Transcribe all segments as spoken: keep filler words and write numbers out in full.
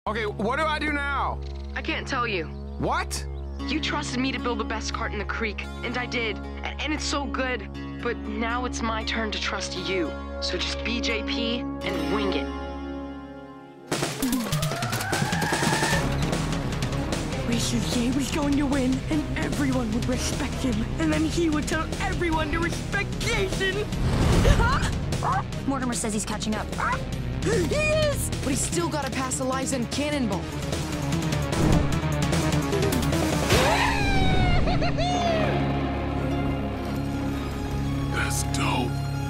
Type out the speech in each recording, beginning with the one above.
Okay, what do I do now? I can't tell you. What? You trusted me to build the best cart in the creek, and I did. A- And it's so good. But now it's my turn to trust you. So just be J P and wing it. Richelieu was going to win, and everyone would respect him. And then he would tell everyone to respect Jason. Mortimer says he's catching up. He is! But he's still gotta pass Eliza and Cannonball. That's dope.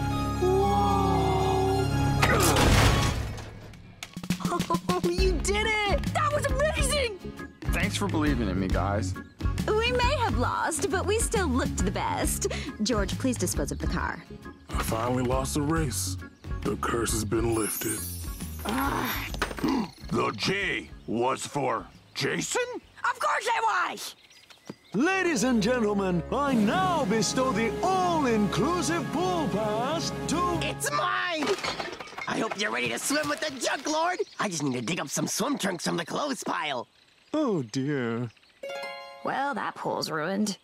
Oh, you did it! That was amazing! Thanks for believing in me, guys. We may have lost, but we still looked the best. George, please dispose of the car. I finally lost the race. The curse has been lifted. The J was for Jason? Of course it was! Ladies and gentlemen, I now bestow the all-inclusive pool pass to... It's mine! I hope you're ready to swim with the Junk Lord. I just need to dig up some swim trunks from the clothes pile. Oh, dear. Well, that pool's ruined.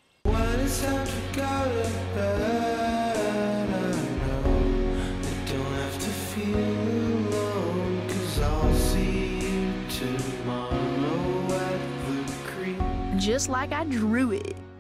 Just like I drew it.